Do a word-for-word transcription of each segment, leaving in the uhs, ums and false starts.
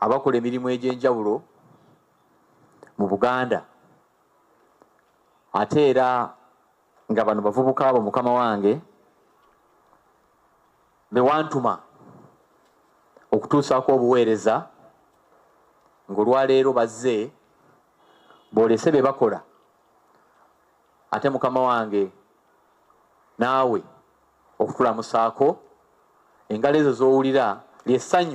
abakola emirimu egy'enjawulo mu Buganda ate era nga bano bavubuka abo mukama wange be wantuma okutuusaako obuweereza ng'olwaleero bazze boolese be bakola ate mukama wange naawe okutulamusaako engalo ezo z'owulira lyessanyu.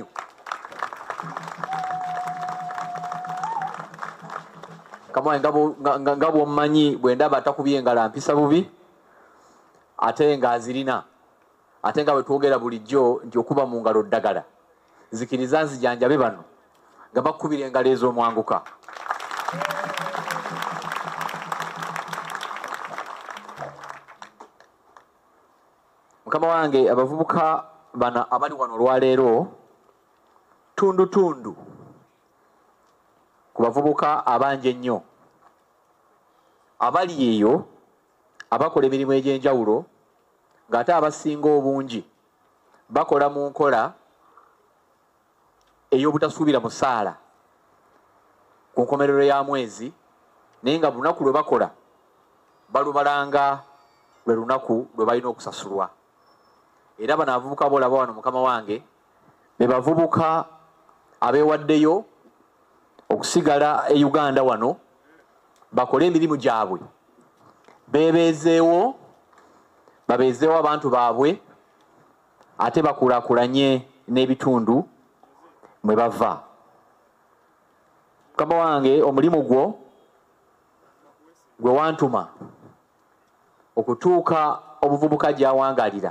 Mukama wange nga bw'omumanyi bwe ndaba atakubye engalo mpisa bubi ate ng'azirina ate nga bwe twogera bulijjo nti okuba mu ngalo ddagala nzikiriza nzijanjabe bano nga bakubira engalo ez'omwanguka. Mukama wange abavubuka bano abali wano olwaleero tundu tundu ku bavubuka abangi ennyo abali eyo abakola emirimu egy'enjawulo ng'ate abasinga obungi bakola mu nkola ey'obutasuubira musaala ku nkomerero ya mwezi naye nga lunaku lwe bakola balubalanga lwe lunaku lwe balina okusasulwa. Era bano abavubuka boolaba wano mukama wange be bavubuka abeewaddeyo okusigala e Uganda wano bakole emirimu gyabwe beebeezeewo babeezeewo abantu baabwe ate bakulaakulanye n'ebitundu mwe bava. Mukama wange omulimu gwo gwe wantuma okutuuka obuvubuka gy'awangalira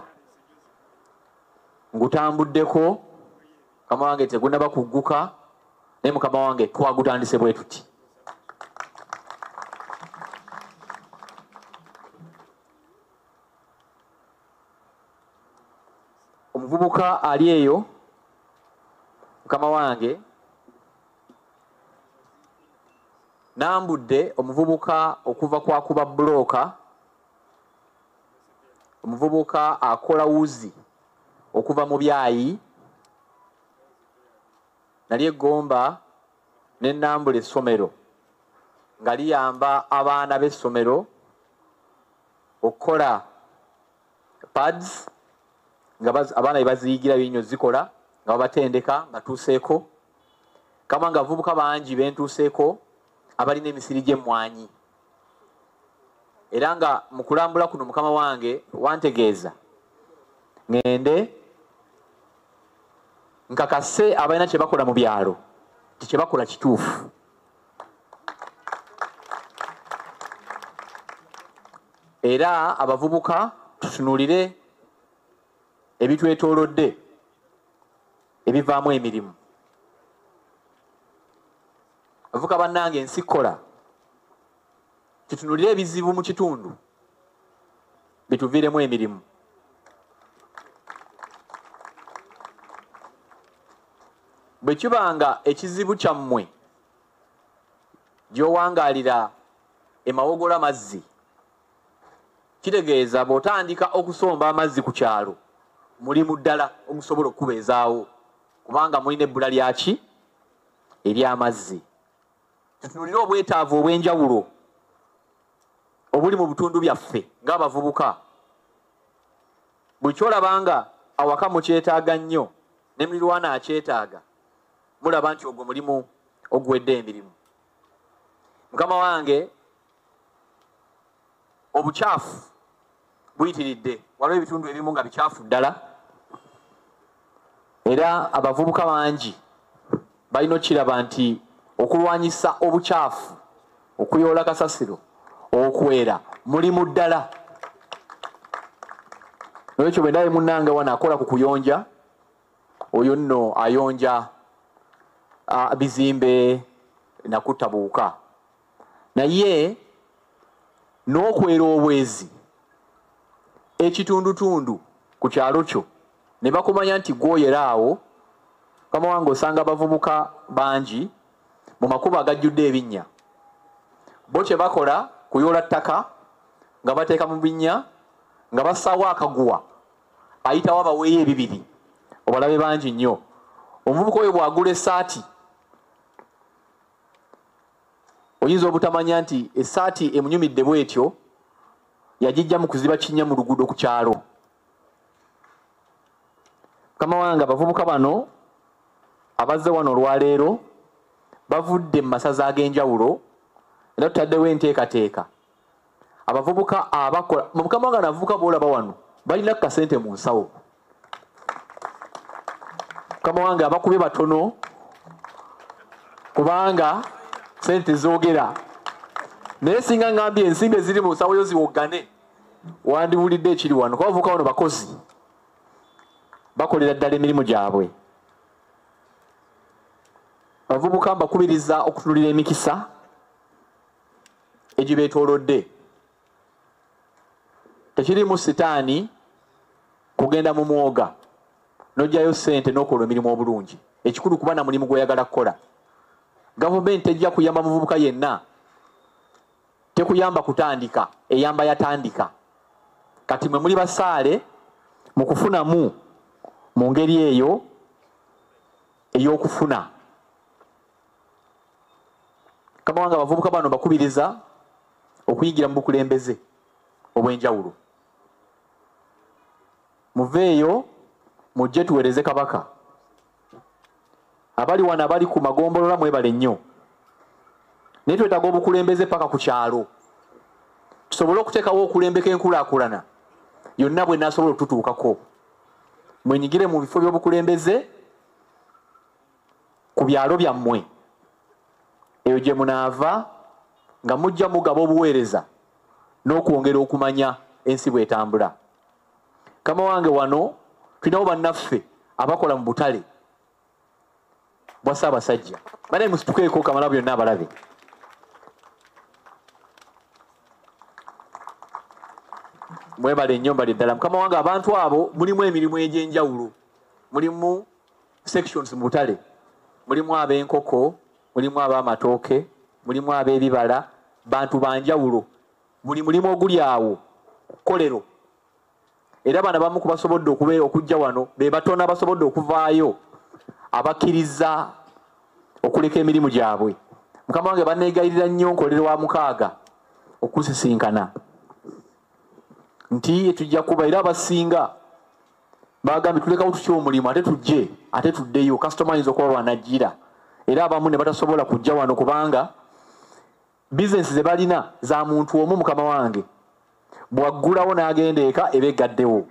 ngutambuddeko mukama wange tegunnaba kugguka naye mukama wange twagutandise bwe tuti. Omuvubuka ali eyo mukama wange nambudde omuvubuka okuva kwakuba bulooka, omuvubuka akola wuzi okuva mu byayi, nali eggomba ne nambula essomero nga liyamba abaana b'essomero okukola pads nga abaana bye baziyigira byennyo zikola nga babatendeka batuuseeko. Kama nga abavubuka bangi bentuuseeko abalina emisiri gy'emmwanyi, era nga mu kulambula kuno mukama wange wantegeeza ngende nkakase abalina kye bakola mu byalo ti kye bakola kituufu. Era abavubuka tutunuulire ebitwetoolodde ebivaamu emirimu. Abavubuka bannange ensi kola tutunuulire ebizibu mu kitundu bituviiremu emirimu. Bwe kibanga ekizibu kyammwe gy'owangaalira emawogola mazzi, kitegeeza bw'otandika okusomba amazzi ku kyalo mulimu ddala ogusobola okubeezaawo kubanga mulina ebbula lyaki ery'amazzi. Tutunuulire obwetaavu obw'enjawulo obuli mu bitundu byaffe ng'abavubuka. Buli kyolabanga awaka mukyetaaga nnyo ne mulirwana akyetaaga, mulaba nti ogwo mulimu oguwedde emirimu. Mukama wange obukyafu buyitiridde, waliwo ebitundu ebimu nga bikyafu ddala, era abavubuka bangi balina okiraba nti okulwanyisa obukyafu, okuyoola kasasiro, okwera mulimu ddala. Nolwekyo bwe ndabe munnange wano akola ku kuyonja, oyo nno ayonja uh, bizimbe nakutta buwuka, naye n'okwera obwezi ekitundutundu ku kyalo kyo ne bakumanya nti gwoyera awo. Kama wange osanga abavubuka bangi mu makubo agajjudde ebinnya, bo kye bakola kuyoola ttaka nga bateeka mu binnya nga bassaawo akaguwa ayitawo abaweeyo ebibiri. Obalabe bangi nnyo. Omuvubuka oyo bw'agula essaati oyinza obutamanya nti essaati emunyumidde bwetyo yagijja mu kuziba kinnya mu luguudo ku kyalo. Mukama wange abavubuka bano abazze wano olwaleero bavudde mu masaza ag'enjawulo era tutaddewo enteekateeka. Abavubuka abakola Mukama wange abavubuka boolaba wano balina kasente mu nsawo. Mukama wange abakubye batono kubanga sente zoogera. Naye singa ngambye ensimbi eziri mu nsawo yo ziwogane wandiwulidde ekiri wano. Kuba abavubuka bano bakozi bakolera ddala emirimu gyabwe. Abavubuka mbakubiriza okutunulira emikisa egibeetoolodde. Tekirimu sitaani kugenda mu mwoga n'oggyayo ssente n'okola emirimu obulungi. Ekikulu kuba na mulimu gw'oyagala kukola. Gavumenti ejja kuyamba muvubuka yenna, tekuyamba kutandika, eyamba yatandika. Kati mwe muli basaale mu kufunamu mu ngeri eyo ey'okufuna. Mukama wange abavubuka bano bakubiriza okuyigira mu bukulembeze obw'enjawulo. Muveeyo mujje tuweereze Kabaka. Abali wano abali ku magombolola mwebale nnyo. Naye twetaaga obukulembeze paka ku kyalo. Tusobole okuteekawo okulembeka enkulaakulana yonna bwe naasobola okututuukako. Mwenyigire mu bifo by'obukulembeze ku byalo byammwe. Eyo gye munaava nga mujja mugaba obuweereza n'okwongera okumanya ensi bw'etambula. Mukama wange wano tulinawo bannaffe abakola mu butale bwa Ssaabasajja. Banaye musitukeeko kamala byonna abalabe. Mwebale nnyo mbali ddala. Mukama wange abantu abo mulimu emirimu egy'enjawulo. Mulimu sections mu butale. Mulimu ab'enkoko, mulimu ab'amatooke, mulimu ab'ebibala, bantu banjawulo. Buli mulimu oguli awo kolero. Era bana bamu kubasobodde okubeera okujja wano be batono abasobodde okuvaayo abakkiriza okuleka emirimu gyabwe. Mukama wange banneegayirira nnyo nkolero wa mukaaga okusisinkana nti tujja kuba era abasinga bagambye tulekawo tutya omulimu ate tujje ate tuddeyo kasitoma ayinza okuba wanajjira. Era abamu ne batasobola kujja wano kubanga bizinesi ze balina za muntu omu. Mukama wange bwaggulawo n'agenda eka eba eggaddewo,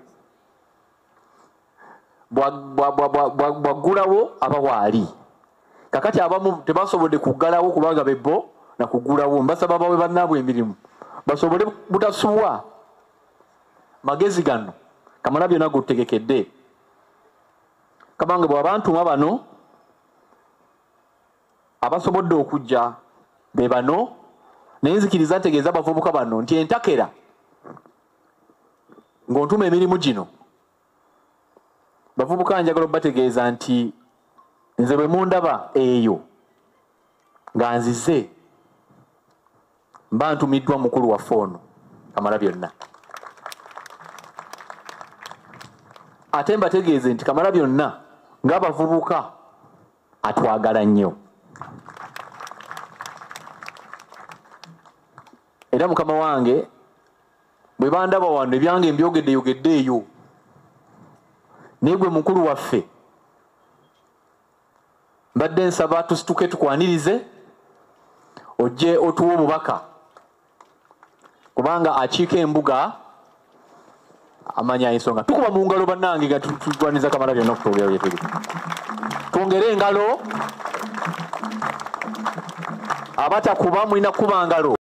bwaggulawo aba waali. Kakati abamu tebasobodde kuggalawo kubanga bebbo nakuggulawo. Mbasaba bawe bannaabwe emirimu basobole butasubwa. Magezi gano kamala byonna g'otutegekedde. Kabange bw'abantuma bano abasobodde okujja be bano, naye nzikiriza ntegeeza abavubuka bano nti entakera ng'ontuma emirimu gino, bavubuka njagala obategeeza nti nze bwe mundaba eyo nga nzize mba ntumiddwa mukulu waffe ono Kamala byonna. Ate mbategeeze nti Kamala byonna ng'abavubuka atwagala nnyo. Era Mukama wange bwe bandaba wano ebyange mbyogedde yogedde eyo, naye gwe mukulu waffe mbadde nsaba tusituke tukwanirize ojje otuwa omubaka, kubanga akiika embuga amanya ensonga. Tukuba mu ngalo bannange nga tutwaniza Kamala byonna okutuulira bye tuli. Twongere engalo, abatakuba mulina kuba ngalo.